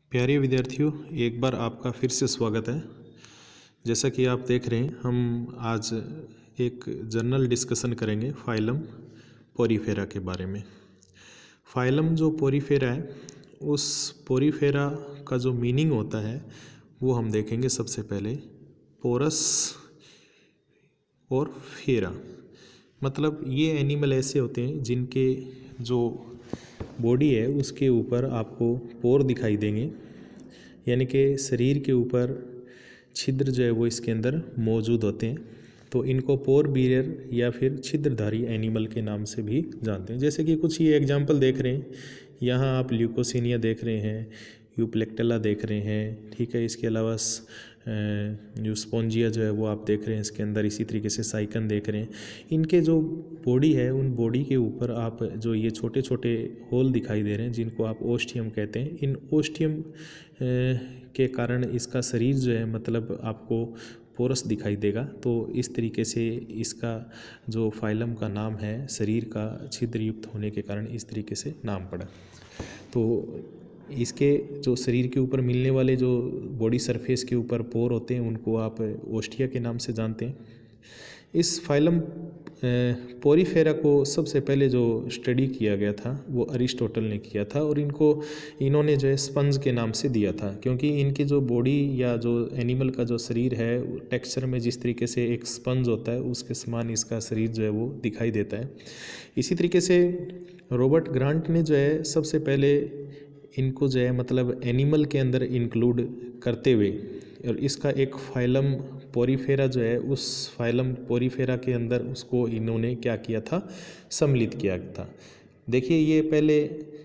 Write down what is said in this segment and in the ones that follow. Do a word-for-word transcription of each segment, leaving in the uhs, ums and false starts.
प्यारे विद्यार्थियों, एक बार आपका फिर से स्वागत है। जैसा कि आप देख रहे हैं, हम आज एक जर्नल डिस्कशन करेंगे फाइलम पोरीफेरा के बारे में। फाइलम जो पोरीफेरा है, उस पोरीफेरा का जो मीनिंग होता है वो हम देखेंगे। सबसे पहले पोरस और फेरा, मतलब ये एनिमल ऐसे होते हैं जिनके जो बॉडी है उसके ऊपर आपको पोर दिखाई देंगे, यानी कि शरीर के ऊपर छिद्र जो है वो इसके अंदर मौजूद होते हैं। तो इनको पोर बीयर या फिर छिद्रधारी एनिमल के नाम से भी जानते हैं। जैसे कि कुछ ये एग्जांपल देख रहे हैं, यहाँ आप ल्यूकोसिनिया देख रहे हैं, यूप्लेक्टेला देख रहे हैं, ठीक है। इसके अलावा जो स्पोंजिया जो है वो आप देख रहे हैं इसके अंदर। इसी तरीके से साइकन देख रहे हैं। इनके जो बॉडी है, उन बॉडी के ऊपर आप जो ये छोटे छोटे होल दिखाई दे रहे हैं जिनको आप ओस्टियम कहते हैं, इन ओस्टियम के कारण इसका शरीर जो है मतलब आपको पोरस दिखाई देगा। तो इस तरीके से इसका जो फाइलम का नाम है, शरीर का छिद्रयुक्त होने के कारण इस तरीके से नाम पड़ा। तो इसके जो शरीर के ऊपर मिलने वाले जो बॉडी सरफेस के ऊपर पोर होते हैं उनको आप ओस्टिया के नाम से जानते हैं। इस फाइलम पोरीफेरा को सबसे पहले जो स्टडी किया गया था वो अरिस्टोटल ने किया था, और इनको इन्होंने जो है स्पंज के नाम से दिया था, क्योंकि इनकी जो बॉडी या जो एनिमल का जो शरीर है टेक्सचर में जिस तरीके से एक स्पंज होता है उसके समान इसका शरीर जो है वो दिखाई देता है। इसी तरीके से रॉबर्ट ग्रांट ने जो है सबसे पहले इनको जो है मतलब एनिमल के अंदर इंक्लूड करते हुए और इसका एक फाइलम पोरीफेरा जो है उस फाइलम पोरीफेरा के अंदर उसको इन्होंने क्या किया था, सम्मिलित किया था। देखिए, ये पहले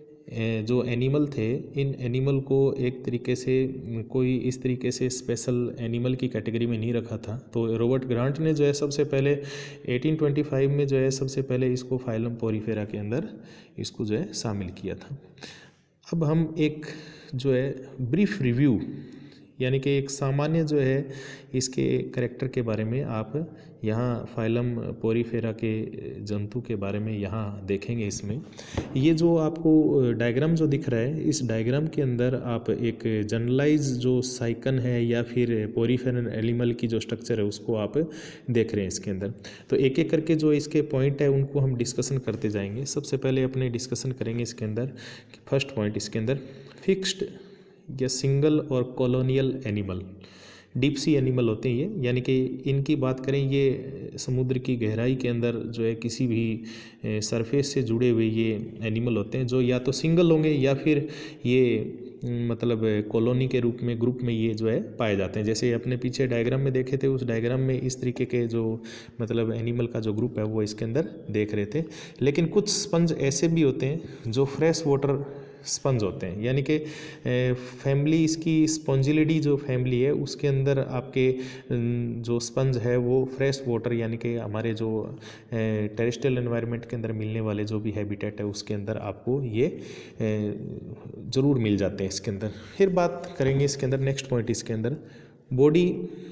जो एनिमल थे, इन एनिमल को एक तरीके से कोई इस तरीके से स्पेशल एनिमल की कैटेगरी में नहीं रखा था। तो रॉबर्ट ग्रांट ने जो है सबसे पहले अठारह सौ पच्चीस में जो है सबसे पहले इसको फाइलम पोरीफेरा के अंदर इसको जो है शामिल किया था। अब हम एक जो है ब्रीफ रिव्यू, यानी कि एक सामान्य जो है इसके करैक्टर के बारे में आप यहाँ फाइलम पोरीफेरा के जंतु के बारे में यहाँ देखेंगे। इसमें ये जो आपको डायग्राम जो दिख रहा है, इस डायग्राम के अंदर आप एक जनरलाइज जो साइकन है या फिर पोरीफेरल एनिमल की जो स्ट्रक्चर है उसको आप देख रहे हैं इसके अंदर। तो एक एक करके जो इसके पॉइंट है उनको हम डिस्कशन करते जाएंगे। सबसे पहले अपने डिस्कशन करेंगे इसके अंदर फर्स्ट पॉइंट, इसके अंदर फिक्स्ड या सिंगल और colonial animal, deep sea animal होते हैं ये, यानी कि इनकी बात करें ये समुद्र की गहराई के अंदर जो है किसी भी सरफेस से जुड़े हुए ये एनिमल होते हैं, जो या तो सिंगल होंगे या फिर ये मतलब कॉलोनी के रूप में ग्रुप में ये जो है पाए जाते हैं। जैसे अपने पीछे डायग्राम में देखे थे, उस डायग्राम में इस तरीके के जो मतलब एनिमल का जो ग्रुप है वो इसके अंदर देख रहे थे। लेकिन कुछ स्पंज ऐसे भी होते हैं जो फ्रेश वाटर स्पंज होते हैं, यानी कि फैमिली इसकी स्पॉन्जिलिडी जो फैमिली है उसके अंदर आपके जो स्पंज है वो फ्रेश वाटर, यानी कि हमारे जो टेरेस्ट्रियल एनवायरनमेंट के अंदर मिलने वाले जो भी हैबिटेट है उसके अंदर आपको ये ज़रूर मिल जाते हैं इसके अंदर। फिर बात करेंगे इसके अंदर नेक्स्ट पॉइंट, इसके अंदर बॉडी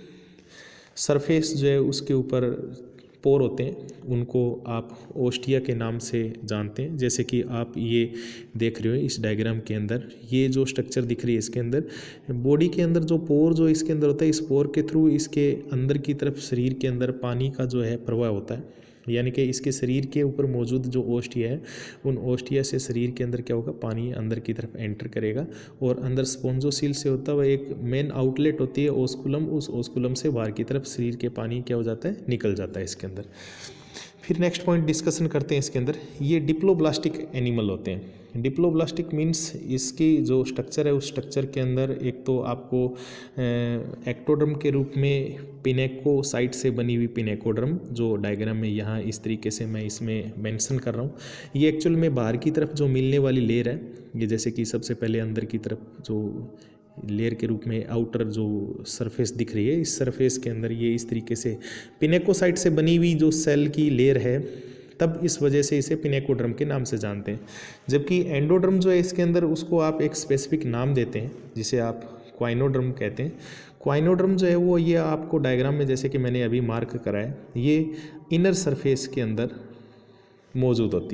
सरफेस जो है उसके ऊपर पोर होते हैं, उनको आप ओस्टिया के नाम से जानते हैं। जैसे कि आप ये देख रहे हो इस डायग्राम के अंदर, ये जो स्ट्रक्चर दिख रही है इसके अंदर, बॉडी के अंदर जो पोर जो इसके अंदर होता है, इस पोर के थ्रू इसके अंदर की तरफ शरीर के अंदर पानी का जो है प्रवाह होता है, यानी कि इसके शरीर के ऊपर मौजूद जो ओस्टिया है उन ओस्टिया से शरीर के अंदर क्या होगा, पानी अंदर की तरफ एंटर करेगा और अंदर स्पोंजोसील से होता हुआ एक मेन आउटलेट होती है ओस्कुलम, उस ओस्कुलम से बाहर की तरफ शरीर के पानी क्या हो जाता है, निकल जाता है इसके अंदर। फिर नेक्स्ट पॉइंट डिस्कशन करते हैं इसके अंदर, ये डिप्लोब्लास्टिक एनिमल होते हैं। डिप्लोब्लास्टिक मीन्स इसकी जो स्ट्रक्चर है उस स्ट्रक्चर के अंदर एक तो आपको एक्टोडर्म के रूप में पिनेको साइट से बनी हुई पिनेकोडर्म, जो डायग्राम में यहाँ इस तरीके से मैं इसमें मेंशन कर रहा हूँ, ये एक्चुअल में बाहर की तरफ जो मिलने वाली लेयर है, ये जैसे कि सबसे पहले अंदर की तरफ जो लेयर के रूप में आउटर जो सरफेस दिख रही है, इस सरफेस के अंदर ये इस तरीके से पिनेकोसाइट से बनी हुई जो सेल की लेयर है, तब इस वजह से इसे पिनेकोडर्म के नाम से जानते हैं। जबकि एंडोडर्म जो है इसके अंदर उसको आप एक स्पेसिफिक नाम देते हैं जिसे आप क्वाइनोडर्म कहते हैं। क्वाइनोडर्म जो है वो ये आपको डायग्राम में जैसे कि मैंने अभी मार्क करा है, ये इनर सरफेस के अंदर मौजूद होती है,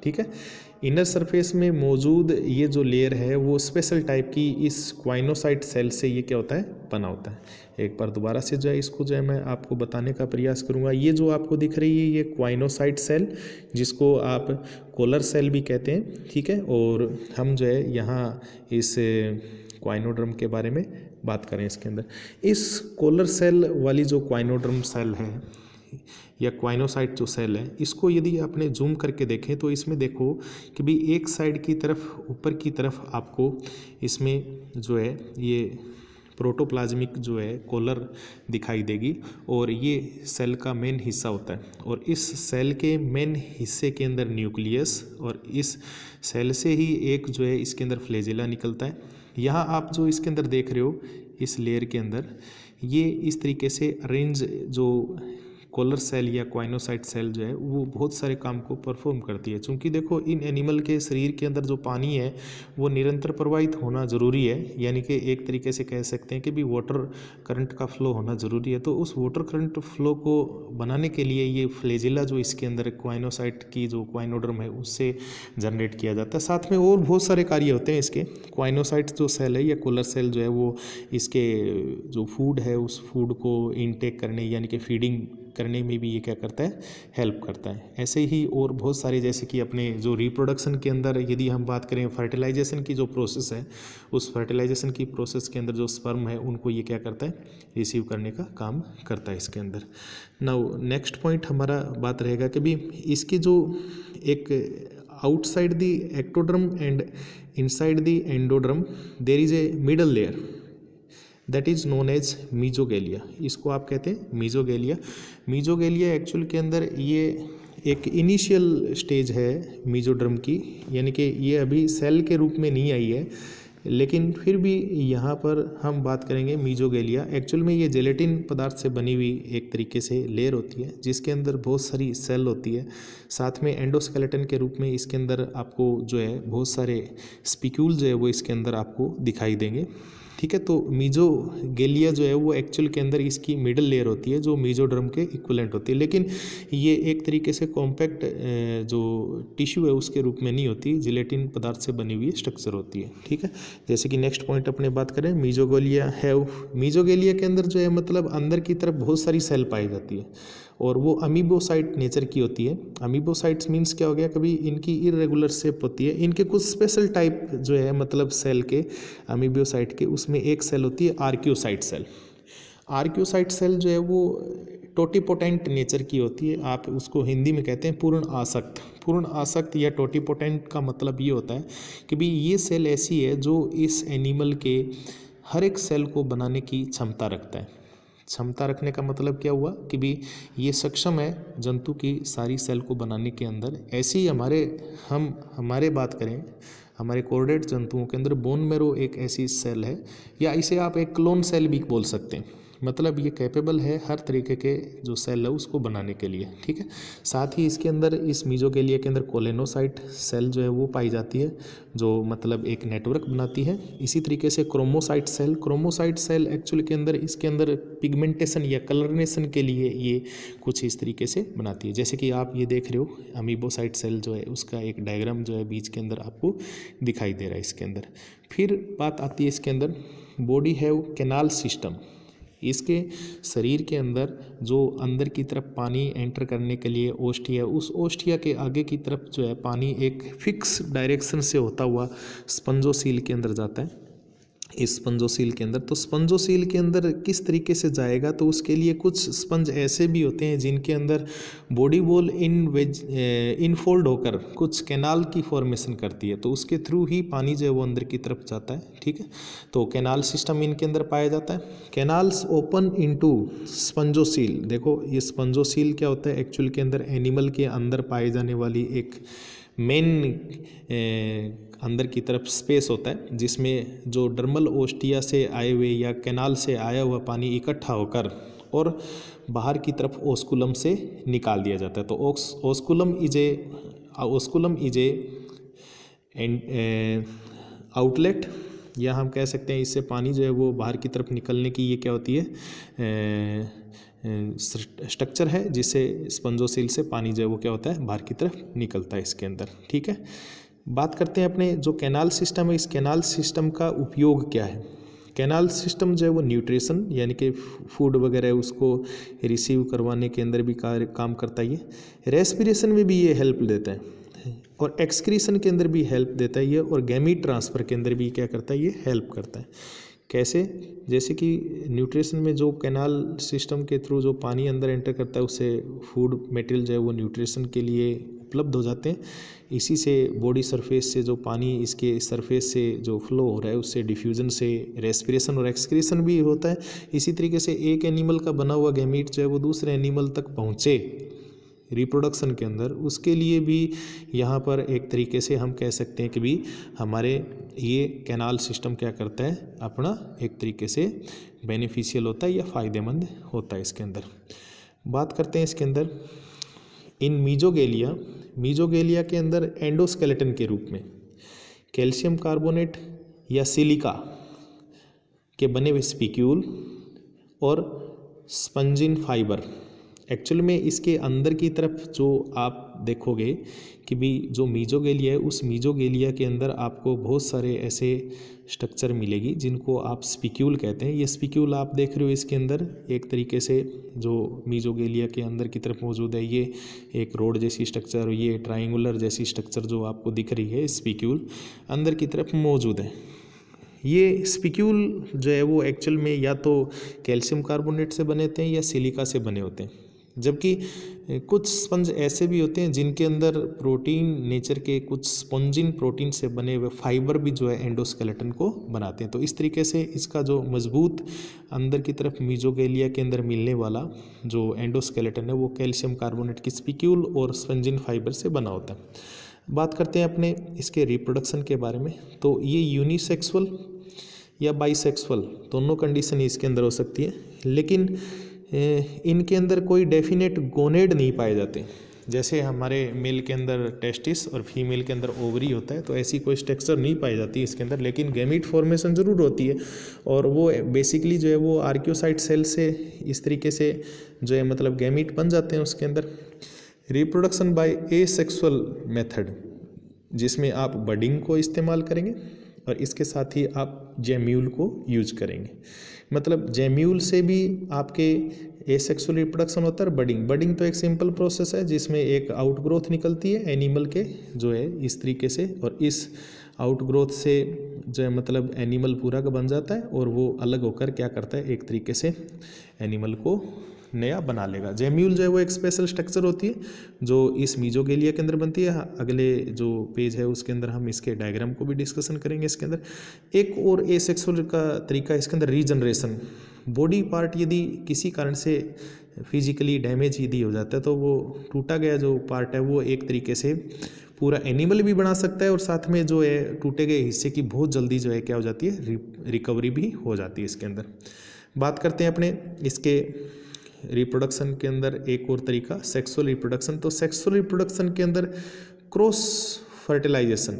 ठीक है। इनर सरफेस में मौजूद ये जो लेयर है वो स्पेशल टाइप की इस क्वाइनोसाइट सेल से ये क्या होता है, बना होता है। एक बार दोबारा से जो है इसको जो है मैं आपको बताने का प्रयास करूँगा। ये जो आपको दिख रही है ये क्वाइनोसाइट सेल, जिसको आप कोलर सेल भी कहते हैं, ठीक है। और हम जो है यहाँ इस क्वाइनोड्रम के बारे में बात करें। इसके अंदर इस कोलर सेल वाली जो क्वाइनोड्रम सेल है या क्वाइनोसाइट जो सेल है, इसको यदि आपने जूम करके देखें तो इसमें देखो कि भी एक साइड की तरफ ऊपर की तरफ आपको इसमें जो है ये प्रोटोप्लाज्मिक जो है कोलर दिखाई देगी और ये सेल का मेन हिस्सा होता है। और इस सेल के मेन हिस्से के अंदर न्यूक्लियस और इस सेल से ही एक जो है इसके अंदर फ्लैजेला निकलता है। यहाँ आप जो इसके अंदर देख रहे हो इस लेयर के अंदर ये इस तरीके से अरेंज जो कोलर सेल या क्वाइनोसाइट सेल जो है वो बहुत सारे काम को परफॉर्म करती है। क्योंकि देखो इन एनिमल के शरीर के अंदर जो पानी है वो निरंतर प्रवाहित होना ज़रूरी है, यानी कि एक तरीके से कह सकते हैं कि भी वाटर करंट का फ्लो होना ज़रूरी है। तो उस वाटर करंट फ्लो को बनाने के लिए ये फ्लैजेला जो इसके अंदर क्वाइनोसाइट की जो क्वाइनोडर्म है उससे जनरेट किया जाता है। साथ में और बहुत सारे कार्य होते हैं इसके। क्वाइनोसाइट जो सेल है या कोलर सेल जो है वो इसके जो फूड है उस फूड को इनटेक करने यानी कि फीडिंग करने में भी ये क्या करता है, हेल्प करता है। ऐसे ही और बहुत सारे, जैसे कि अपने जो रिप्रोडक्शन के अंदर यदि हम बात करें फर्टिलाइजेशन की जो प्रोसेस है, उस फर्टिलाइजेशन की प्रोसेस के अंदर जो स्पर्म है उनको ये क्या करता है, रिसीव करने का काम करता है इसके अंदर। नाउ नेक्स्ट पॉइंट हमारा बात रहेगा कि भी इसकी जो एक outside the ectoderm and inside the endoderm there is a middle layer that is known as mesoglea. इसको आप कहते हैं मीजोगेलिया। मीजोगेलिया एक्चुअल के अंदर ये एक इनिशियल स्टेज है मीजोडर्म की, यानी कि ये अभी सेल के रूप में नहीं आई है, लेकिन फिर भी यहाँ पर हम बात करेंगे मीजोगेलिया। एक्चुअल में ये जेलेटिन पदार्थ से बनी हुई एक तरीके से लेयर होती है जिसके अंदर बहुत सारी सेल होती है। साथ में एंडोस्केलेटन के रूप में इसके अंदर आपको जो है बहुत सारे स्पिक्यूल जो है वो इसके अंदर आपको दिखाई देंगे, ठीक है। तो मीजोगेलिया जो है वो एक्चुअल के अंदर इसकी मिडल लेयर होती है जो मीजोडर्म के इक्विवेलेंट होती है, लेकिन ये एक तरीके से कॉम्पैक्ट जो टिश्यू है उसके रूप में नहीं होती, जिलेटिन पदार्थ से बनी हुई स्ट्रक्चर होती है, ठीक है। जैसे कि नेक्स्ट पॉइंट अपने बात करें मीजोगेलिया है। मीजोगेलिया के अंदर जो है मतलब अंदर की तरफ बहुत सारी सेल पाई जाती है और वो अमीबोसाइट नेचर की होती है। अमीबोसाइट्स मीन्स क्या हो गया, कभी इनकी इरेगुलर शेप होती है। इनके कुछ स्पेशल टाइप जो है मतलब सेल के अमीबोसाइट के, उसमें एक सेल होती है आर्कियोसाइट सेल। आर्कियोसाइट सेल जो है वो टोटीपोटेंट नेचर की होती है। आप उसको हिंदी में कहते हैं पूर्ण आसक्त। पूर्ण आसक्त या टोटीपोटेंट का मतलब ये होता है कि भी ये सेल ऐसी है जो इस एनिमल के हर एक सेल को बनाने की क्षमता रखता है। क्षमता रखने का मतलब क्या हुआ कि भी ये सक्षम है जंतु की सारी सेल को बनाने के अंदर। ऐसे ही हमारे हम हमारे बात करें हमारे कोर्डेट जंतुओं के अंदर बोन मैरो एक ऐसी सेल है, या इसे आप एक क्लोन सेल भी बोल सकते हैं। मतलब ये कैपेबल है हर तरीके के जो सेल है उसको बनाने के लिए, ठीक है। साथ ही इसके अंदर इस मीजोगेलिया के अंदर कोलेनोसाइट सेल जो है वो पाई जाती है जो मतलब एक नेटवर्क बनाती है। इसी तरीके से chromocyte cell chromocyte cell actual के अंदर इसके अंदर पिगमेंटेशन या कलरनेशन के लिए ये कुछ इस तरीके से बनाती है। जैसे कि आप ये देख रहे हो अमीबोसाइट सेल जो है उसका एक डायग्राम जो है बीच के अंदर आपको दिखाई दे रहा है इसके अंदर। फिर बात आती है इसके अंदर बॉडी हैव कैनाल सिस्टम। इसके शरीर के अंदर जो अंदर की तरफ पानी एंटर करने के लिए ओस्टिया, उस ओस्टिया के आगे की तरफ जो है पानी एक फिक्स डायरेक्शन से होता हुआ स्पंजोसील के अंदर जाता है। इस स्पंजोसील के अंदर तो स्पंजोसील के अंदर किस तरीके से जाएगा, तो उसके लिए कुछ स्पंज ऐसे भी होते हैं जिनके अंदर body wall in ways infold होकर कुछ कैनाल की फॉर्मेशन करती है, तो उसके थ्रू ही पानी जो है वो अंदर की तरफ जाता है, ठीक है। तो कैनाल सिस्टम इनके अंदर पाया जाता है। Canals open into spongocoel. देखो ये स्पंजोसील क्या होता है, एक्चुअल के अंदर एनिमल के अंदर पाए जाने वाली एक मेन अंदर की तरफ स्पेस होता है जिसमें जो डर्मल ओस्टिया से आए हुए या कैनाल से आया हुआ पानी इकट्ठा होकर और बाहर की तरफ ओस्कुलम से निकाल दिया जाता है। तो os osculum is a osculum is a outlet, या हम कह सकते हैं इससे पानी जो है वो बाहर की तरफ निकलने की ये क्या होती है, स्ट्रक्चर है जिससे स्पंजोसील से पानी जो है वो क्या होता है बाहर की तरफ निकलता है इसके अंदर। ठीक है, बात करते हैं अपने जो कैनाल सिस्टम है, इस कैनाल सिस्टम का उपयोग क्या है। कैनाल सिस्टम जो है वो न्यूट्रिशन यानी कि फूड वगैरह उसको रिसीव करवाने के अंदर भी कार्य काम करता है, ये रेस्पिरेशन में भी ये हेल्प देता है और एक्सक्रीशन के अंदर भी हेल्प देता है ये, और गैमीट ट्रांसफ़र के अंदर भी क्या करता है ये हेल्प करता है। कैसे, जैसे कि न्यूट्रिशन में जो कैनाल सिस्टम के थ्रू जो पानी अंदर एंटर करता है उससे फूड मटेरियल जो है वो न्यूट्रिशन के लिए उपलब्ध हो जाते हैं। इसी से बॉडी सरफेस से जो पानी इसके सरफेस से जो फ्लो हो रहा है उससे डिफ्यूजन से रेस्पिरेशन और एक्सक्रीशन भी होता है। इसी तरीके से एक एनिमल का बना हुआ गैमीट जो है वो दूसरे एनिमल तक पहुँचे रिप्रोडक्शन के अंदर, उसके लिए भी यहाँ पर एक तरीके से हम कह सकते हैं कि भी हमारे ये कैनाल सिस्टम क्या करता है अपना एक तरीके से बेनिफिशियल होता है या फ़ायदेमंद होता है इसके अंदर। बात करते हैं इसके अंदर इन मीजोगेलिया मीजोगेलिया के अंदर एंडोस्केलेटन के रूप में कैल्शियम कार्बोनेट या सिलिका के बने हुए स्पिक्यूल और स्पंजिन फाइबर, एक्चुअल में इसके अंदर की तरफ जो आप देखोगे कि भी जो मीजोगेलिया है उस मीजोगेलिया के अंदर आपको बहुत सारे ऐसे स्ट्रक्चर मिलेगी जिनको आप स्पिक्यूल कहते हैं। ये स्पिक्यूल आप देख रहे हो इसके अंदर एक तरीके से जो मीजोगेलिया के अंदर की तरफ मौजूद है, ये एक रोड जैसी स्ट्रक्चर, ये ट्राइंगुलर जैसी स्ट्रक्चर जो आपको दिख रही है स्पिक्यूल अंदर की तरफ मौजूद है। ये स्पिक्यूल जो है वो एक्चुअल में या तो कैल्शियम कार्बोनेट से बने होते हैं या सिलिका से बने होते हैं, जबकि कुछ स्पंज ऐसे भी होते हैं जिनके अंदर प्रोटीन नेचर के कुछ स्पंजिन प्रोटीन से बने हुए फाइबर भी जो है एंडोस्केलेटन को बनाते हैं। तो इस तरीके से इसका जो मजबूत अंदर की तरफ मीजोगेलिया के अंदर मिलने वाला जो एंडोस्केलेटन है वो कैल्शियम कार्बोनेट की स्पिक्यूल और स्पंजिन फाइबर से बना होता है। बात करते हैं अपने इसके रिप्रोडक्शन के बारे में, तो ये यूनिसेक्सुअल या बाइसेक्सुअल दोनों कंडीशन इसके अंदर हो सकती है, लेकिन इनके अंदर कोई डेफिनेट गोनेड नहीं पाए जाते। जैसे हमारे मेल के अंदर टेस्टिस और फीमेल के अंदर ओवरी होता है, तो ऐसी कोई स्ट्रक्चर नहीं पाई जाती इसके अंदर, लेकिन गैमीट फॉर्मेशन ज़रूर होती है और वो बेसिकली जो है वो आर्कियोसाइट सेल से इस तरीके से जो है मतलब गैमीट बन जाते हैं उसके अंदर। रिप्रोडक्शन बाय एसेक्सुअल मेथड जिसमें आप बडिंग को इस्तेमाल करेंगे और इसके साथ ही आप जेम्यूल को यूज करेंगे। मतलब जेम्यूल से भी आपके एसेक्सुअल रिप्रोडक्शन होता है। बडिंग बडिंग तो एक सिंपल प्रोसेस है जिसमें एक आउटग्रोथ निकलती है एनिमल के जो है इस तरीके से, और इस आउटग्रोथ से जो है मतलब एनिमल पूरा का बन जाता है और वो अलग होकर क्या करता है एक तरीके से एनिमल को नया बना लेगा। जेम्यूल जो है वो एक स्पेशल स्ट्रक्चर होती है जो इस मीजोगेलिया के अंदर बनती है। अगले जो पेज है उसके अंदर हम इसके डायग्राम को भी डिस्कशन करेंगे। इसके अंदर एक और एसेक्सुअल का तरीका इसके अंदर रीजनरेशन, बॉडी पार्ट यदि किसी कारण से फिजिकली डैमेज यदि हो जाता है तो वो टूटा गया जो पार्ट है वो एक तरीके से पूरा एनिमल भी बना सकता है और साथ में जो है टूटे गए हिस्से की बहुत जल्दी जो है क्या हो जाती है रिकवरी भी हो जाती है इसके अंदर। बात करते हैं अपने इसके रिप्रोडक्शन के अंदर एक और तरीका सेक्सुअल रिप्रोडक्शन। तो सेक्सुअल रिप्रोडक्शन के अंदर क्रॉस फर्टिलाइजेशन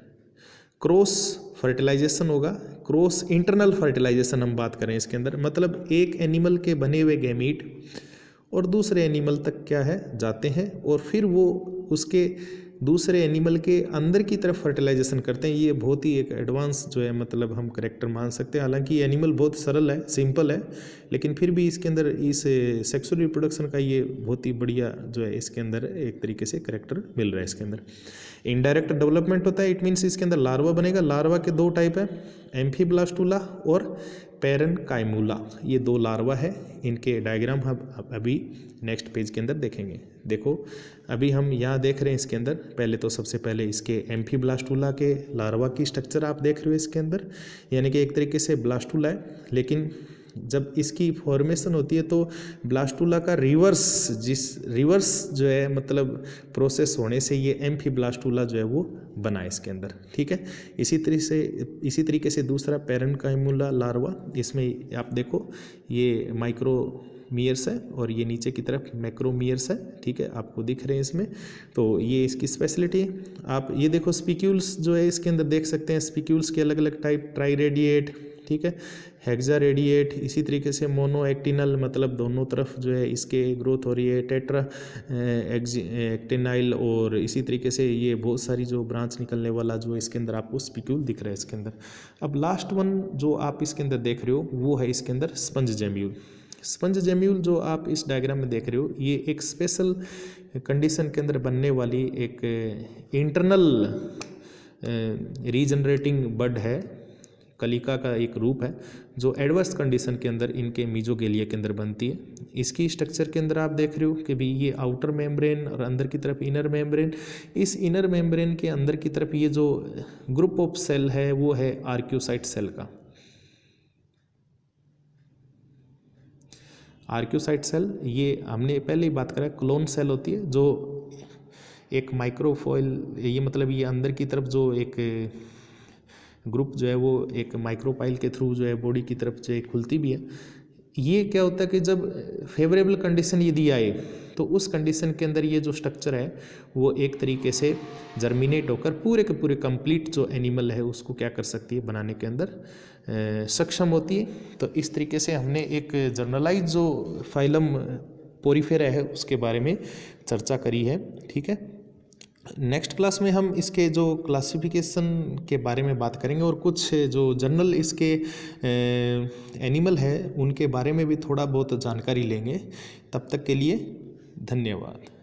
क्रॉस फर्टिलाइजेशन होगा। क्रॉस इंटरनल फर्टिलाइजेशन हम बात करें इसके अंदर, मतलब एक एनिमल के बने हुए गैमीट और दूसरे एनिमल तक क्या है जाते हैं और फिर वो उसके दूसरे एनिमल के अंदर की तरफ फर्टिलाइजेशन करते हैं। ये बहुत ही एक एडवांस जो है मतलब हम करेक्टर मान सकते हैं। हालांकि एनिमल बहुत सरल है, सिंपल है, लेकिन फिर भी इसके अंदर इस सेक्सुअल रिप्रोडक्शन का ये बहुत ही बढ़िया जो है इसके अंदर एक तरीके से करेक्टर मिल रहा है। इसके अंदर इनडायरेक्ट डेवलपमेंट होता है। इट मीन्स इसके अंदर लार्वा बनेगा। लार्वा के दो टाइप है, एम्फीब्लास्टुला और पैरेनकाइमुला, ये दो लार्वा है। इनके डायग्राम हम अभी नेक्स्ट पेज के अंदर देखेंगे। देखो अभी हम यहाँ देख रहे हैं इसके अंदर, पहले तो सबसे पहले इसके एम्फीब्लास्टुला के लार्वा की स्ट्रक्चर आप देख रहे हो इसके अंदर, यानी कि एक तरीके से ब्लास्टुला है, लेकिन जब इसकी फॉर्मेशन होती है तो ब्लास्टुला का रिवर्स जिस रिवर्स जो है मतलब प्रोसेस होने से ये एम्फीब्लास्टुला जो है वो बना है इसके अंदर। ठीक है, इसी तरीके से इसी तरीके से दूसरा पैरेनकाइमुला लार्वा, इसमें आप देखो ये माइक्रोमियर्स है और ये नीचे की तरफ मैक्रोमियर्स है। ठीक है, आपको दिख रहे हैं इसमें, तो ये इसकी स्पेशलिटी है। आप ये देखो स्पिक्यूल्स जो है इसके अंदर देख सकते हैं, स्पिक्यूल्स के अलग अलग टाइप, ट्राई रेडिएट, ठीक है। हेक्सा रेडिएट, इसी तरीके से मोनोएक्टिनल, मतलब दोनों तरफ जो है इसके ग्रोथ हो रही है। टेट्रा एक्टिनाइल, और इसी तरीके से ये बहुत सारी जो ब्रांच निकलने वाला जो इसके अंदर आपको स्पिक्यूल दिख रहा है इसके अंदर। अब लास्ट वन जो आप इसके अंदर देख रहे हो वो है इसके अंदर स्पंज जेम्यूल। स्पंज जेम्यूल जो आप इस डायग्राम में देख रहे हो ये एक स्पेशल कंडीशन के अंदर बनने वाली एक इंटरनल रीजनरेटिंग बड है, कलिका का एक रूप है जो एडवर्स कंडीशन के अंदर इनके मीजोगेलिया के अंदर बनती है। इसकी स्ट्रक्चर के अंदर आप देख रहे हो कि भी ये आउटर मेम्ब्रेन और अंदर की तरफ इनर मेम्ब्रेन। इस इनर मेम्ब्रेन के अंदर की तरफ ये जो ग्रुप ऑफ सेल है वो है आर्क्यूसाइट सेल का। आर्क्यूसाइट सेल ये हमने पहले ही बात करा, क्लोन सेल होती है जो एक माइक्रोफॉइल, ये मतलब ये अंदर की तरफ जो एक ग्रुप जो है वो एक माइक्रोपाइल के थ्रू जो है बॉडी की तरफ जो है खुलती भी है। ये क्या होता है कि जब फेवरेबल कंडीशन यदि आए तो उस कंडीशन के अंदर ये जो स्ट्रक्चर है वो एक तरीके से जर्मिनेट होकर पूरे के पूरे कंप्लीट जो एनिमल है उसको क्या कर सकती है, बनाने के अंदर सक्षम होती है। तो इस तरीके से हमने एक जर्नलाइज जो फाइलम पोरीफेरा है उसके बारे में चर्चा करी है, ठीक है। नेक्स्ट क्लास में हम इसके जो क्लासिफिकेशन के बारे में बात करेंगे और कुछ जो जनरल इसके एनिमल है उनके बारे में भी थोड़ा बहुत जानकारी लेंगे। तब तक के लिए धन्यवाद।